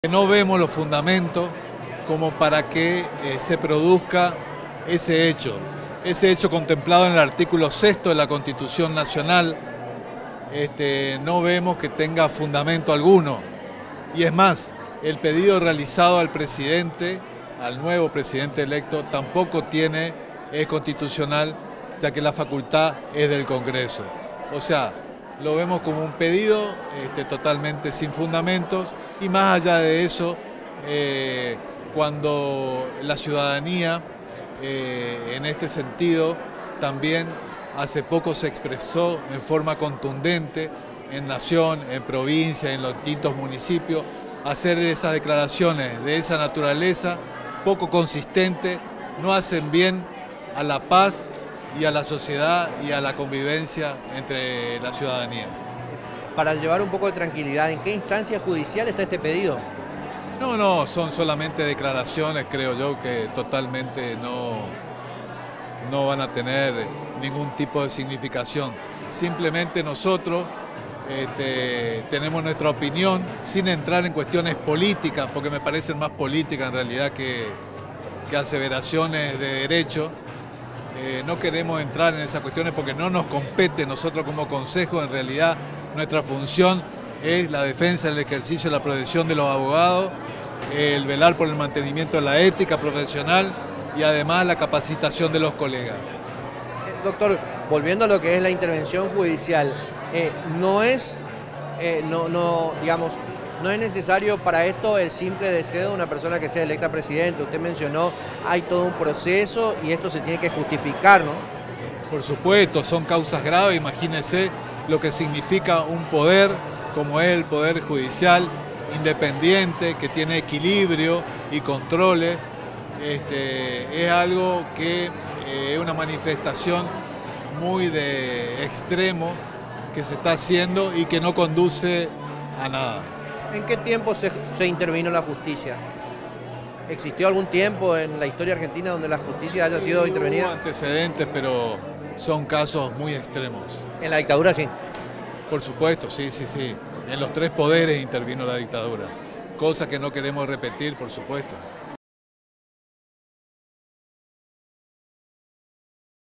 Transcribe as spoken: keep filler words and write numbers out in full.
No vemos los fundamentos como para que eh, se produzca ese hecho, ese hecho contemplado en el artículo sexto de la Constitución Nacional. Este, no vemos que tenga fundamento alguno. Y es más, el pedido realizado al presidente, al nuevo presidente electo, tampoco tiene, es constitucional, ya que la facultad es del Congreso. O sea, lo vemos como un pedido este, totalmente sin fundamentos, y más allá de eso, eh, cuando la ciudadanía, eh, en este sentido, también hace poco se expresó en forma contundente en Nación, en provincia, en los distintos municipios, hacer esas declaraciones de esa naturaleza, poco consistente, no hacen bien a la paz y a la sociedad y a la convivencia entre la ciudadanía. Para llevar un poco de tranquilidad, ¿en qué instancia judicial está este pedido? No, no, son solamente declaraciones, creo yo, que totalmente no, no van a tener ningún tipo de significación. Simplemente nosotros este, tenemos nuestra opinión sin entrar en cuestiones políticas, porque me parecen más políticas en realidad que, que aseveraciones de derecho. Eh, no queremos entrar en esas cuestiones porque no nos compete. Nosotros como consejo, en realidad nuestra función es la defensa, el ejercicio de la protección de los abogados, el velar por el mantenimiento de la ética profesional y además la capacitación de los colegas. Doctor, volviendo a lo que es la intervención judicial, eh, no es, eh, no, no, digamos, no es necesario para esto el simple deseo de una persona que sea electa presidente. Usted mencionó, hay todo un proceso y esto se tiene que justificar, ¿no? Por supuesto, son causas graves. Imagínense lo que significa un poder como es el Poder Judicial, independiente, que tiene equilibrio y controles. Este, es algo que eh, es una manifestación muy de extremo que se está haciendo y que no conduce a nada. ¿En qué tiempo se, se intervino la justicia? ¿Existió algún tiempo en la historia argentina donde la justicia haya sido intervenida? Hubo antecedentes, pero son casos muy extremos. ¿En la dictadura sí? Por supuesto, sí, sí, sí. En los tres poderes intervino la dictadura, cosa que no queremos repetir, por supuesto.